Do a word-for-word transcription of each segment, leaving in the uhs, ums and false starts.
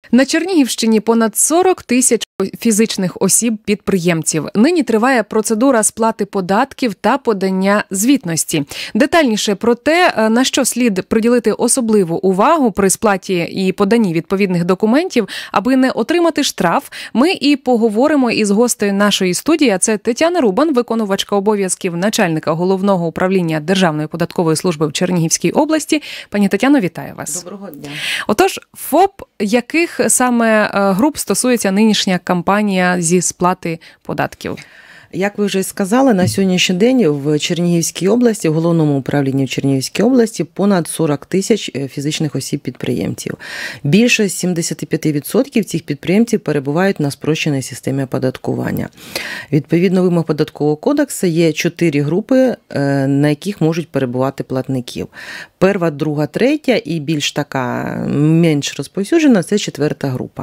На Чернігівщині понад сорок тисяч фізичних осіб-підприємців. Нині триває процедура сплати податків та подання звітності. Детальніше про те, на що слід приділити особливу увагу при сплаті і поданні відповідних документів, аби не отримати штраф, ми і поговоримо із гостею нашої студії. Це Тетяна Рубан, виконувачка обов'язків начальника Головного управління Державної податкової служби в Чернігівській області. Пані Тетяно, вітаю вас. Доброго дня. Отож, ФОП, яких саме груп стосується нинішня кампанія зі сплати податків? Як ви вже сказали, на сьогоднішній день в Чернігівській області, в Головному управлінні в Чернігівській області понад сорок тисяч фізичних осіб-підприємців. Більше сімдесят п'ять відсотків цих підприємців перебувають на спрощеній системі оподаткування. Відповідно вимог Податкового кодексу є чотири групи, на яких можуть перебувати платників. Перша, друга, третя і більш така, менш розповсюджена – це четверта група.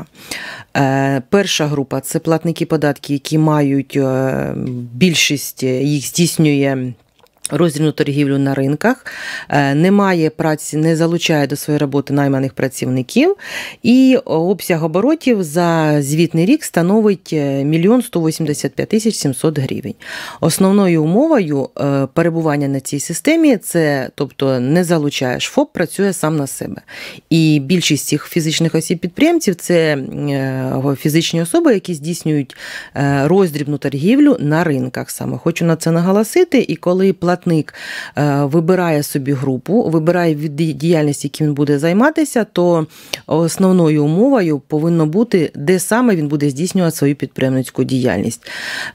Перша група – це платники податків, які мають, більшість їх здійснює роздрібну торгівлю на ринках, немає праці, не залучає до своєї роботи найманих працівників, і обсяг оборотів за звітний рік становить мільйон сто вісімдесят п'ять тисяч сімсот гривень. Основною умовою перебування на цій системі – це, тобто не залучаєш ФОП, працює сам на себе. І більшість цих фізичних осіб-підприємців – це фізичні особи, які здійснюють роздрібну торгівлю на ринках саме. Хочу на це наголосити, і коли платник Платник вибирає собі групу, вибирає від діяльності, яким він буде займатися, то основною умовою повинно бути, де саме він буде здійснювати свою підприємницьку діяльність.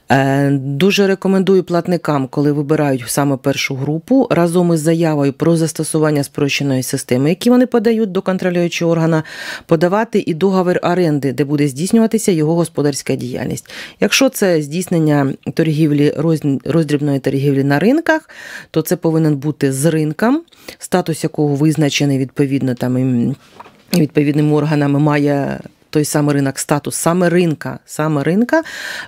Дуже рекомендую платникам, коли вибирають саме першу групу, разом із заявою про застосування спрощеної системи, які вони подають до контролюючого органу, подавати і договір оренди, де буде здійснюватися його господарська діяльність. Якщо це здійснення торгівлі, роздрібної торгівлі на ринках, то це повинен бути з ринком, статус якого визначений відповідно там відповідними органами, має той самий ринок, статус саме ринка, саме ринка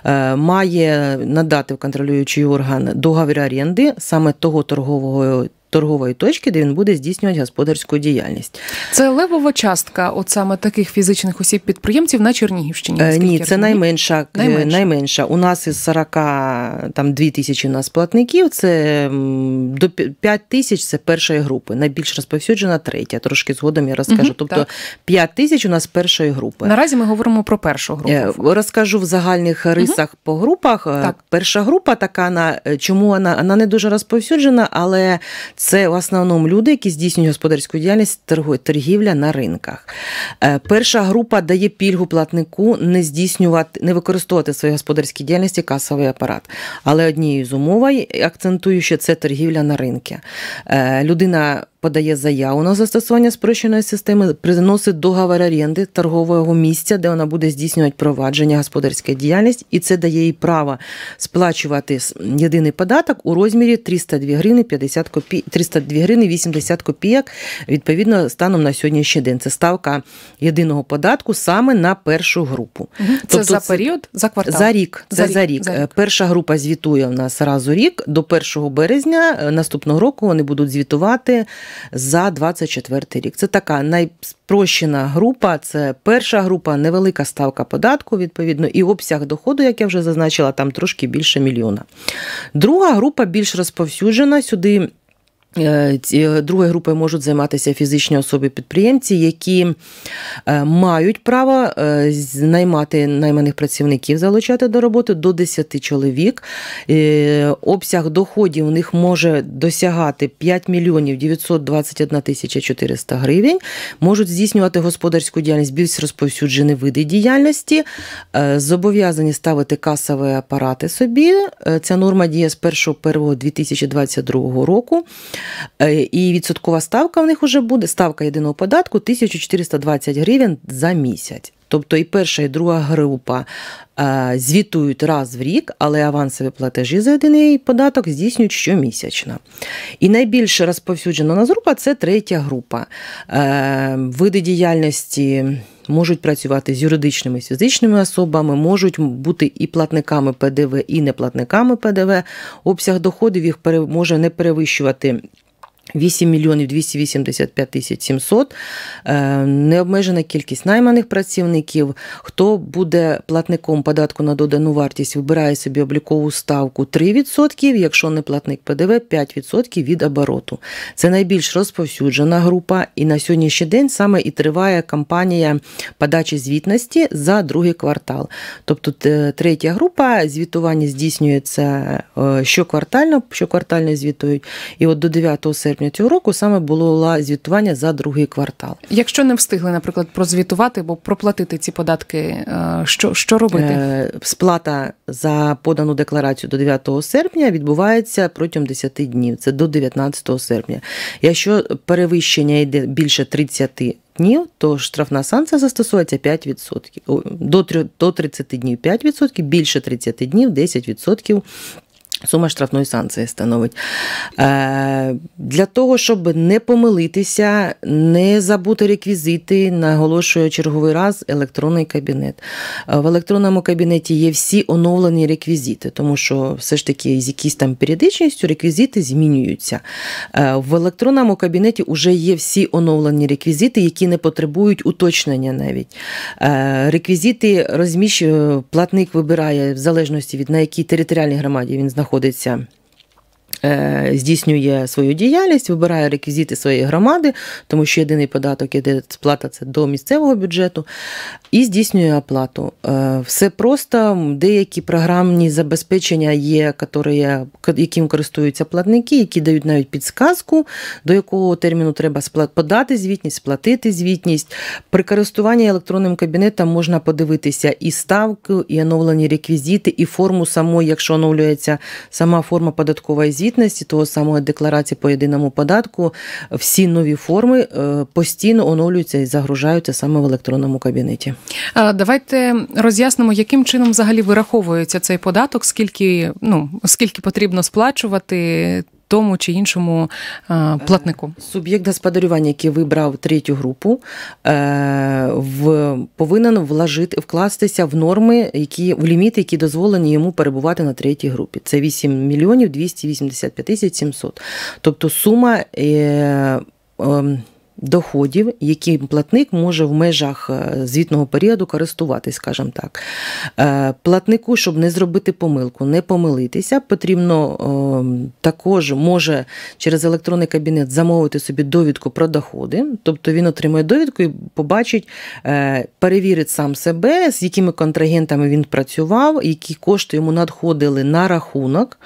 має надати в контролюючий орган договір оренди саме того торгового торгової точки, де він буде здійснювати господарську діяльність. Це левова частка от саме таких фізичних осіб-підприємців на Чернігівщині? Ні, це найменша, найменша. найменша. У нас із сорок дві тисячі у нас платників, це до п'ять тисяч – це першої групи. Найбільш розповсюджена третя, трошки згодом я розкажу. Угу, тобто так. п'ять тисяч у нас першої групи. Наразі ми говоримо про першу групу. Розкажу в загальних рисах угу. по групах. Так. Перша група така, чому вона, вона не дуже розповсюджена, але це в основному люди, які здійснюють господарську діяльність, торгівля на ринках. Перша група дає пільгу платнику не здійснювати, не використовувати в своїй господарській діяльності касовий апарат. Але однією з умов, акцентую, що це торгівля на ринку. Людина подає заяву на застосування спрощеної системи, приносить договір оренди торгового місця, де вона буде здійснювати провадження господарської діяльності, і це дає їй право сплачувати єдиний податок у розмірі триста дві гривні п'ятдесят копійок, триста дві гривні вісімдесят копійок, відповідно, станом на сьогоднішній день. Це ставка єдиного податку саме на першу групу. Угу. Це тобто, за період, за квартал? За рік. Це за рік, за рік. За рік. Перша група звітує в нас разу рік, до першого березня наступного року вони будуть звітувати за двадцять четвертий рік. Це така найспрощена група, це перша група, невелика ставка податку, відповідно, і обсяг доходу, як я вже зазначила, там трошки більше мільйона. Друга група більш розповсюджена, сюди другою групою можуть займатися фізичні особи-підприємці, які мають право наймати найманих працівників, залучати до роботи до десяти чоловік. Обсяг доходів у них може досягати п'ять мільйонів дев'ятсот двадцять одна тисяча чотириста гривень. Можуть здійснювати господарську діяльність, більш розповсюджені види діяльності, зобов'язані ставити касові апарати собі. Ця норма діє з першого лютого дві тисячі двадцять другого року. І відсоткова ставка в них вже буде, ставка єдиного податку тисяча чотириста двадцять гривень за місяць. Тобто і перша, і друга група звітують раз в рік, але авансові платежі за єдиний податок здійснюють щомісячно. І найбільш розповсюджена у нас група – це третя група. Види діяльності можуть працювати з юридичними, з фізичними особами, можуть бути і платниками Пе Де Ве, і неплатниками Пе Де Ве. Обсяг доходів їх може не перевищувати вісім мільйонів двісті вісімдесят п'ять тисяч сімсот, необмежена кількість найманих працівників. Хто буде платником податку на додану вартість, вибирає собі облікову ставку три відсотки, якщо не платник ПДВ, п'ять відсотків від обороту. Це найбільш розповсюджена група, і на сьогоднішній день саме і триває кампанія подачі звітності за другий квартал. Тобто третя група, звітування здійснюється щоквартально, щоквартально звітують, і от до дев'ятого серпня цього року саме було звітування за другий квартал. Якщо не встигли, наприклад, прозвітувати або проплатити ці податки, що, що робити? Сплата за подану декларацію до дев'ятого серпня відбувається протягом десяти днів, це до дев'ятнадцятого серпня. Якщо перевищення йде більше тридцяти днів, то штрафна санкція застосується п'ять відсотків. До тридцяти днів п'ять відсотків, більше тридцяти днів десять відсотків. Сума штрафної санкції становить. Для того, щоб не помилитися, не забути реквізити, наголошую черговий раз, електронний кабінет. В електронному кабінеті є всі оновлені реквізити, тому що все ж таки з якісь там періодичністю реквізити змінюються. В електронному кабінеті вже є всі оновлені реквізити, які не потребують уточнення навіть. Реквізити розміщує, платник вибирає в залежності від на якій територіальній громаді він знаходиться, знаходиться, здійснює свою діяльність, вибирає реквізити своєї громади, тому що єдиний податок, іде сплата, це до місцевого бюджету, і здійснює оплату. Все просто, деякі програмні забезпечення є, яким користуються платники, які дають навіть підсказку, до якого терміну треба подати звітність, сплатити звітність. При користуванні електронним кабінетом можна подивитися і ставку, і оновлені реквізити, і форму самої, якщо оновлюється сама форма податкової звітності, того самого декларації по єдиному податку, всі нові форми постійно оновлюються і загружаються саме в електронному кабінеті. Давайте роз'яснимо, яким чином взагалі вираховується цей податок, скільки, ну, скільки потрібно сплачувати тому чи іншому платнику. Суб'єкт господарювання, який вибрав третю групу, повинен вложити, вкластися в норми, які, в ліміти, які дозволені йому перебувати на третій групі. Це вісім мільйонів двісті вісімдесят п'ять тисяч сімсот. Тобто сума доходів, які платник може в межах звітного періоду користуватись, скажімо так. Платнику, щоб не зробити помилку, не помилитися, потрібно також може через електронний кабінет замовити собі довідку про доходи, тобто він отримує довідку і побачить, перевірить сам себе, з якими контрагентами він працював, які кошти йому надходили на рахунок.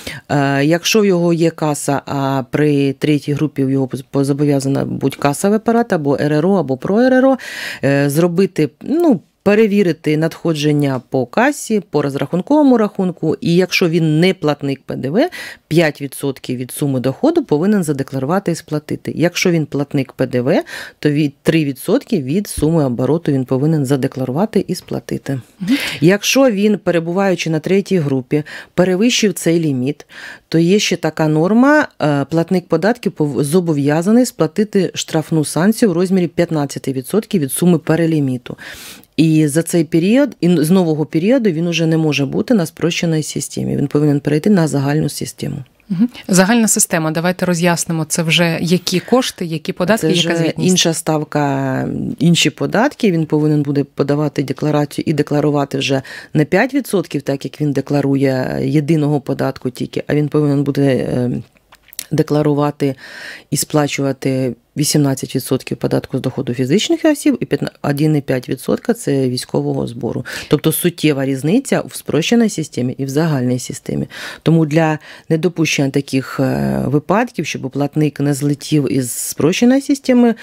Якщо в його є каса, а при третій групі в його зобов'язана бути касовий апарат, або РРО, або ПроРРО, зробити, ну, перевірити надходження по касі, по розрахунковому рахунку, і якщо він не платник ПДВ, п'ять відсотків від суми доходу повинен задекларувати і сплатити. Якщо він платник ПДВ, то від три відсотки від суми обороту він повинен задекларувати і сплатити. Угу. Якщо він, перебуваючи на третій групі, перевищив цей ліміт, то є ще така норма, платник податків зобов'язаний сплатити штрафну санкцію в розмірі п'ятнадцять відсотків від суми переліміту. І за цей період, і з нового періоду він уже не може бути на спрощеній системі. Він повинен перейти на загальну систему. Угу. Загальна система, давайте роз'яснимо, це вже які кошти, які податки, це яка звітність? Інша ставка, інші податки, він повинен буде подавати декларацію і декларувати вже не п'ять відсотків, так як він декларує єдиного податку тільки, а він повинен буде декларувати і сплачувати вісімнадцять відсотків податку з доходу фізичних осіб і один цілих п'ять десятих відсотка це військового збору. Тобто суттєва різниця в спрощеній системі і в загальній системі. Тому для недопущення таких випадків, щоб платник не злетів із спрощеної системи,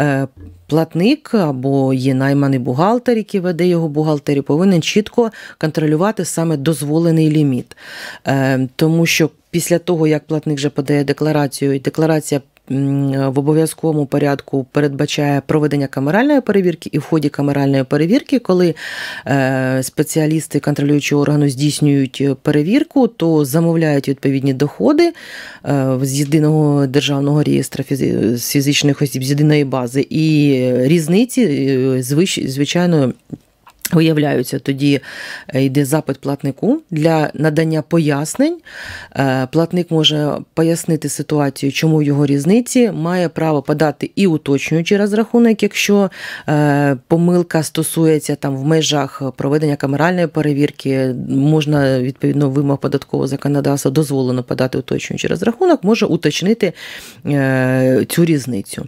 платник або є найманий бухгалтер, який веде його бухгалтерію, повинен чітко контролювати саме дозволений ліміт. Тому що після того, як платник вже подає декларацію, і декларація в обов'язковому порядку передбачає проведення камеральної перевірки, і в ході камеральної перевірки, коли спеціалісти контролюючого органу здійснюють перевірку, то замовляють відповідні доходи з єдиного державного реєстру з фізичних осіб, з єдиної бази, і різниці, звичайно, виявляються, тоді йде запит платнику для надання пояснень. Платник може пояснити ситуацію, чому в його різниці, має право подати і уточнюючий розрахунок, якщо помилка стосується там в межах проведення камеральної перевірки, можна, відповідно, вимог податкового законодавства, дозволено подати уточнюючий розрахунок, може уточнити цю різницю.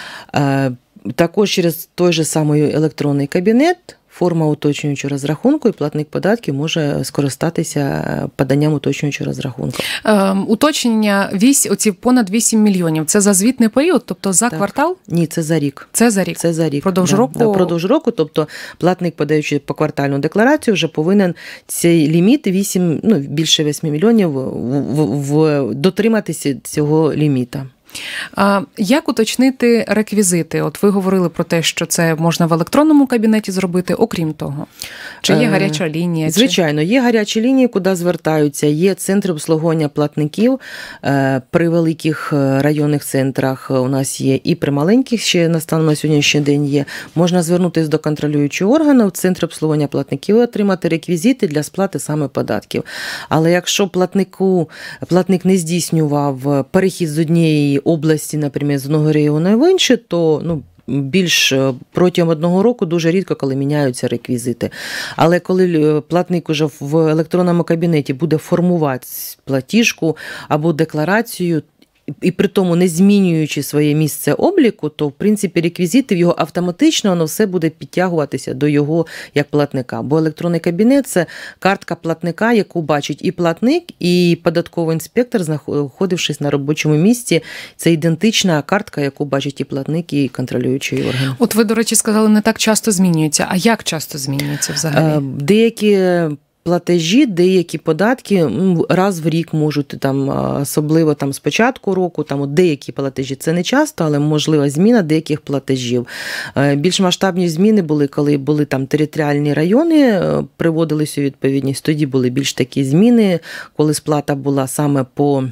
Також через той же самий електронний кабінет форма уточнюючого розрахунку, і платник податків може скористатися поданням уточнюючого розрахунку. Е, уточнення вісь, оці понад вісім мільйонів. Це за звітний період, тобто за так. квартал? Ні, це за рік. Це за рік. Це за рік. Продовж да, року? Да, продовж року, тобто платник, подаючи поквартальну декларацію, вже повинен цей ліміт вісім, ну, більше восьми мільйонів в, в, в, дотриматися цього ліміта. А як уточнити реквізити? От ви говорили про те, що це можна в електронному кабінеті зробити, окрім того. Чи є гаряча лінія? Звичайно, є гарячі лінії, куди звертаються. Є центри обслуговування платників при великих районних центрах. У нас є і при маленьких, ще на станом на сьогоднішній день є. Можна звернутися до контролюючого органу в центр обслуговування платників і отримати реквізити для сплати саме податків. Але якщо платнику, платник не здійснював перехід з однієї області, наприклад, з одного регіону в інший, то ну, більш протягом одного року дуже рідко, коли міняються реквізити. Але коли платник уже в електронному кабінеті буде формувати платіжку або декларацію, і при тому не змінюючи своє місце обліку, то, в принципі, реквізити в його автоматично, воно все буде підтягуватися до його як платника. Бо електронний кабінет – це картка платника, яку бачить і платник, і податковий інспектор, знаходившись на робочому місці. Це ідентична картка, яку бачить і платник, і контролюючий орган. От ви, до речі, сказали, не так часто змінюється. А як часто змінюється взагалі? Деякі платежі, деякі податки раз в рік можуть, там, особливо там, з початку року, там, от деякі платежі, це не часто, але можлива зміна деяких платежів. Більш масштабні зміни були, коли були там територіальні райони, приводились у відповідність, тоді були більш такі зміни, коли сплата була саме по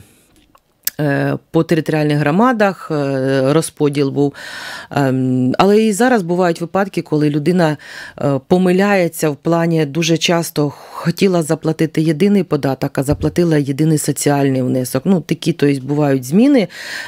по територіальних громадах, розподіл був. Але і зараз бувають випадки, коли людина помиляється в плані, дуже часто хотіла заплатити єдиний податок, а заплатила єдиний соціальний внесок. Ну, такі, тобто, бувають зміни,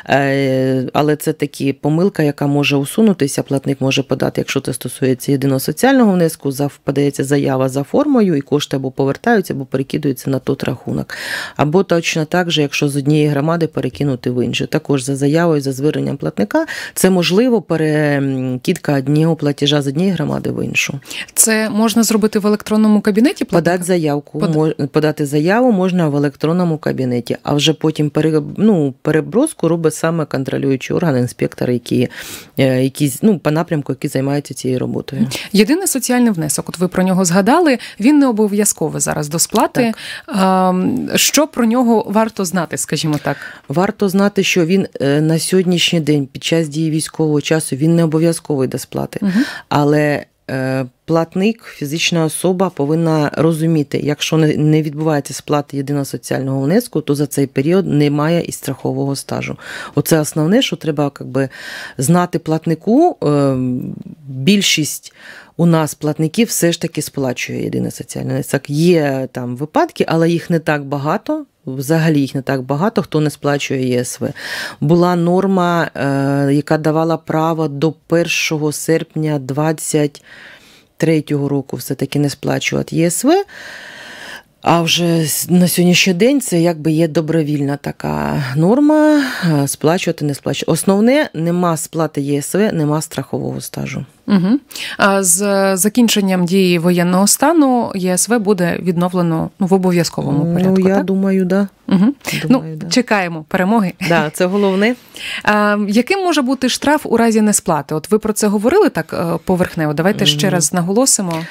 але це такі помилка, яка може усунутися, платник може подати, якщо це стосується єдиного соціального внеску, подається заява за формою, і кошти або повертаються, або перекидаються на той рахунок. Або точно так же, якщо з однієї громади перекинути в іншу. Також за заявою, за зверненням платника, це можливо перекидка одного платежа з однієї громади в іншу. Це можна зробити в електронному кабінеті платника? Подати заявку. Под... Подати заяву можна в електронному кабінеті, а вже потім пере... ну, переброску робить саме контролюючий орган, інспектор, які, які, ну, по напрямку, які займаються цією роботою. Єдиний соціальний внесок, от ви про нього згадали, він не обов'язковий зараз до сплати. Так. Що про нього варто знати, скажімо так? Варто знати, що він на сьогоднішній день, під час дії військового часу, він не обов'язковий до сплати. Угу. Але платник, фізична особа повинна розуміти, якщо не відбувається сплата єдиного соціального внеску, то за цей період немає і страхового стажу. Оце основне, що треба якби знати платнику. Більшість у нас платників все ж таки сплачує єдиний соціальний внесок. Є там випадки, але їх не так багато. Взагалі їх не так багато, хто не сплачує ЄСВ. Була норма, яка давала право до першого серпня двадцять третього року все-таки не сплачувати ЄСВ. А вже на сьогоднішній день це якби є добровільна така норма, сплачувати, не сплачувати. Основне, нема сплати ЄСВ, нема страхового стажу. Угу. А з закінченням дії воєнного стану ЄСВ буде відновлено, ну, в обов'язковому порядку, Ну, я так? думаю, да. Угу. Думаю, ну, да. Чекаємо перемоги. Да, це головне. А, яким може бути штраф у разі несплати? От ви про це говорили так поверхнево. Давайте ще раз наголосимо.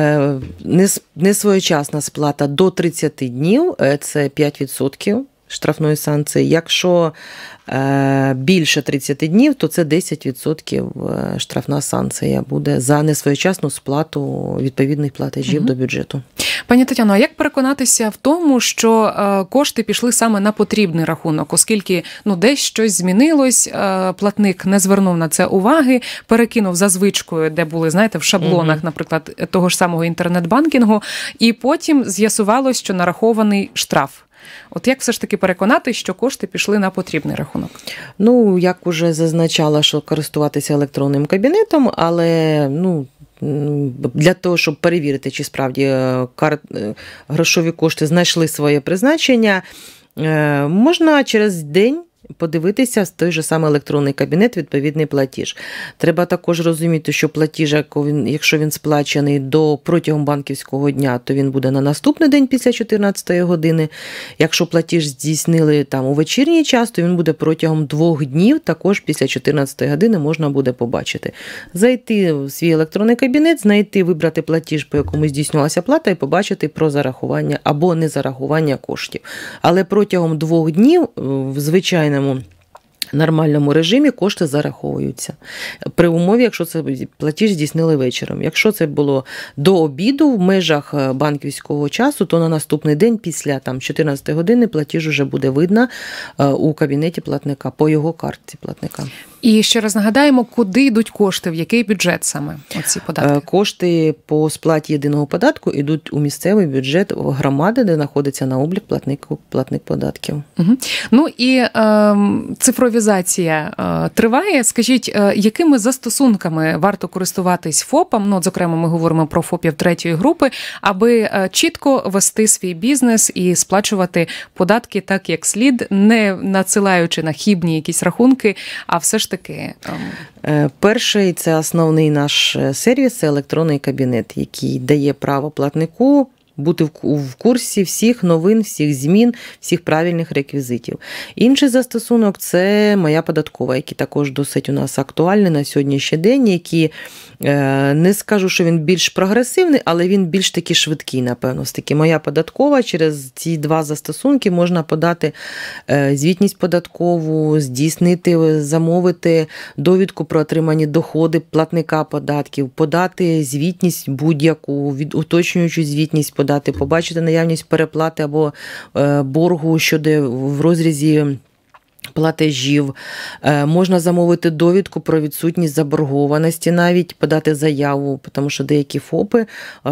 Несвоєчасна сплата до тридцять днів – це п'ять відсотків штрафної санкції. Якщо більше тридцять днів, то це десять відсотків штрафна санкція буде за несвоєчасну сплату відповідних платежів угу. до бюджету. Пані Тетяно, а як переконатися в тому, що е, кошти пішли саме на потрібний рахунок, оскільки ну десь щось змінилось, е, платник не звернув на це уваги, перекинув за звичкою, де були, знаєте, в шаблонах, mm-hmm. наприклад, того ж самого інтернет-банкінгу, і потім з'ясувалось, що нарахований штраф. От як все ж таки переконати, що кошти пішли на потрібний рахунок? Ну, як уже зазначала, що користуватися електронним кабінетом, але, ну, для того, щоб перевірити, чи справді карт, грошові кошти знайшли своє призначення, можна через день подивитися в той же самий електронний кабінет відповідний платіж. Треба також розуміти, що платіж, якщо він сплачений до протягом банківського дня, то він буде на наступний день після чотирнадцятої години. Якщо платіж здійснили там у вечірній час, то він буде протягом двох днів, також після чотирнадцятої години можна буде побачити. Зайти в свій електронний кабінет, знайти, вибрати платіж, по якому здійснювалася плата, і побачити про зарахування або незарахування коштів. Але протягом двох днів в звичайному нормальному режимі кошти зараховуються. При умові, якщо це платіж здійснили вечором. Якщо це було до обіду в межах банківського часу, то на наступний день після там, чотирнадцятої години платіж вже буде видно у кабінеті платника, по його картці платника. І ще раз нагадаємо, куди йдуть кошти, в який бюджет саме оці податки? Кошти по сплаті єдиного податку йдуть у місцевий бюджет громади, де знаходиться на облік платник, платник податків. Угу. Ну і е, цифровізація е, триває. Скажіть, е, якими застосунками варто користуватись ФОПам, ну, зокрема, ми говоримо про ФОПів третьої групи, аби е, чітко вести свій бізнес і сплачувати податки так, як слід, не надсилаючи на хибні якісь рахунки, а все ж таки... Перший – це основний наш сервіс, це електронний кабінет, який дає право платнику бути в курсі всіх новин, всіх змін, всіх правильних реквізитів. Інший застосунок – це «Моя податкова», який також досить у нас актуальний на сьогоднішній день, який, не скажу, що він більш прогресивний, але він більш таки швидкий, напевно. Таки «Моя податкова», через ці два застосунки можна подати звітність податкову, здійснити, замовити довідку про отримані доходи платника податків, подати звітність будь-яку, уточнюючу звітність подати, побачити наявність переплати або боргу щодо в розрізі платежів. Можна замовити довідку про відсутність заборгованості, навіть подати заяву, тому що деякі ФОПи,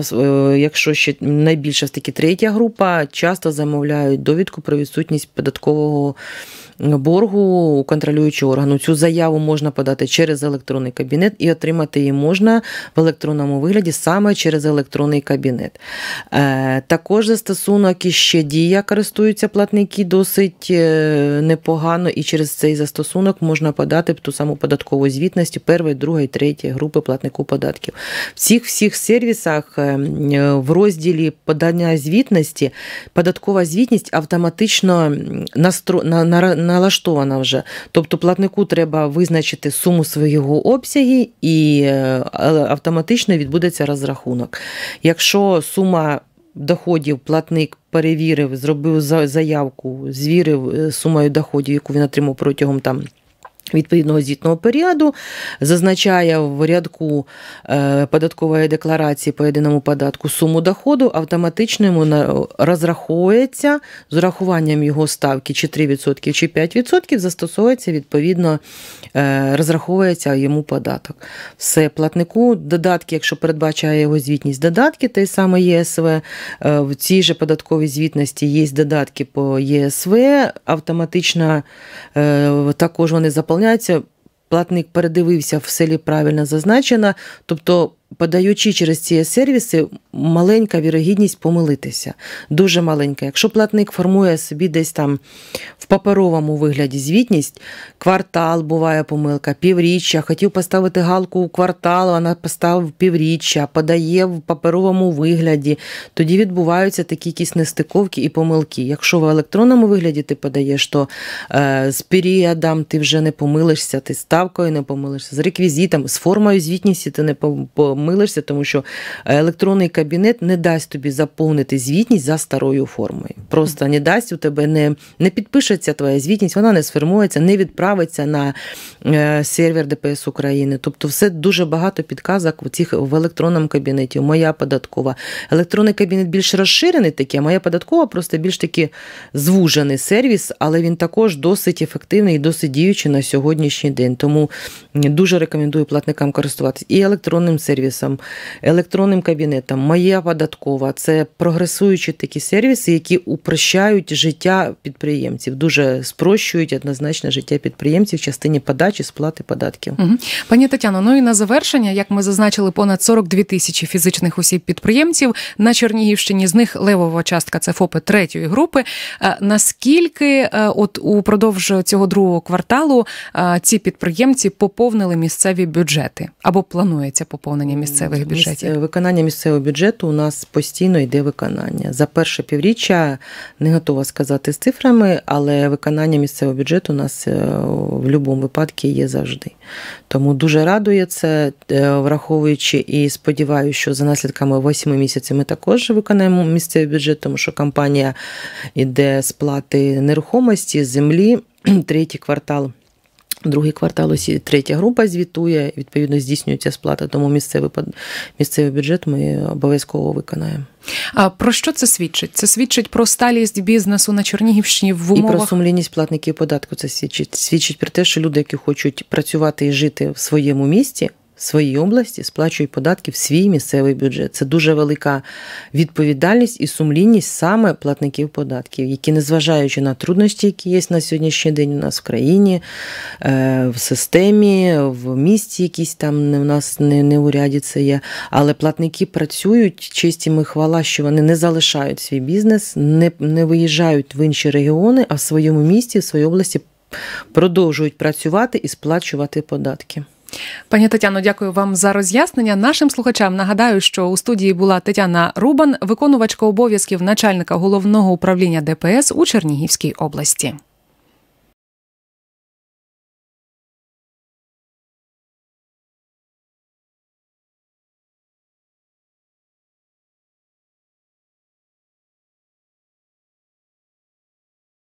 якщо ще найбільша таки третя група, часто замовляють довідку про відсутність податкового боргу у контролюючого органу. Цю заяву можна подати через електронний кабінет і отримати її можна в електронному вигляді саме через електронний кабінет. Також застосунок іще Дія користуються платники досить непогано, і через цей застосунок можна подати ту саму податкову звітність першої, другої, третьої групи платнику податків. В цих всіх сервісах в розділі подання звітності податкова звітність автоматично настро... на, на, налаштована вже. Тобто платнику треба визначити суму свого обсягу і автоматично відбудеться розрахунок. Якщо сума доходів платник перевірив, зробив заявку, звірив сумою доходів, яку він отримав протягом там відповідного звітного періоду, зазначає в рядку податкової декларації по єдиному податку суму доходу, автоматично йому розраховується з урахуванням його ставки чи три відсотки, чи п'ять відсотків, застосовується, відповідно, розраховується йому податок. Все, платнику додатки, якщо передбачає його звітність, додатки, той самий ЄСВ, в цій же податковій звітності є додатки по ЄСВ, автоматично також вони заповняються. Платник передивився, в селі правильно зазначено, тобто подаючи через ці сервіси, маленька вірогідність помилитися. Дуже маленька. Якщо платник формує собі десь там в паперовому вигляді звітність, квартал, буває помилка, півріччя, хотів поставити галку у квартал, вона поставив півріччя, подає в паперовому вигляді, тоді відбуваються такі якісь нестиковки і помилки. Якщо в електронному вигляді ти подаєш, то е, з періодом ти вже не помилишся, ти з ставкою не помилишся, з реквізитом, з формою звітності ти не помилишся, помилишся, тому що електронний кабінет не дасть тобі заповнити звітність за старою формою. Просто не дасть, у тебе не, не підпишеться твоя звітність, вона не сформується, не відправиться на сервер ДПС України. Тобто все дуже багато підказок в, цих, в електронному кабінеті. Моя податкова. Електронний кабінет більш розширений такий, а моя податкова просто більш таки звужений сервіс, але він також досить ефективний і досить діючий на сьогоднішній день. Тому дуже рекомендую платникам користуватися і електронним сервісом, електронним кабінетом. Моя податкова – це прогресуючі такі сервіси, які упрощають життя підприємців, дуже спрощують однозначно життя підприємців в частині подачі, сплати податків. Угу. Пані Тетяно, ну і на завершення, як ми зазначили, понад сорок дві тисячі фізичних осіб-підприємців на Чернігівщині, з них левова частка – це ФОПи третьої групи. Наскільки от упродовж цього другого кварталу ці підприємці поповнили місцеві бюджети? Або планується поповнення місцевих бюджетів? Виконання місцевого бюджету у нас постійно йде виконання. За перше півріччя не готова сказати з цифрами, але виконання місцевого бюджету у нас в будь-якому випадку є завжди. Тому дуже радує це, враховуючи і сподіваюся, що за наслідками восьми місяців ми також виконаємо місцевий бюджет, тому що компанія йде сплати нерухомості, землі, третій квартал. Другий квартал, ось третя група звітує, відповідно здійснюється сплата, тому місцевий, місцевий бюджет ми обов'язково виконаємо. А про що це свідчить? Це свідчить про сталість бізнесу на Чернігівщині в умовах... І про сумлінність платників податку це свідчить. Свідчить про те, що люди, які хочуть працювати і жити в своєму місті, в своїй області, сплачують податки в свій місцевий бюджет. Це дуже велика відповідальність і сумлінність саме платників податків, які, незважаючи на труднощі, які є на сьогоднішній день у нас в країні, в системі, в місті якісь там у нас не, не уряді це є, але платники працюють, честь їм і хвала, що вони не залишають свій бізнес, не, не виїжджають в інші регіони, а в своєму місті, в своїй області продовжують працювати і сплачувати податки. Пані Тетяно, дякую вам за роз'яснення. Нашим слухачам нагадаю, що у студії була Тетяна Рубан, виконувачка обов'язків начальника головного управління ДПС у Чернігівській області.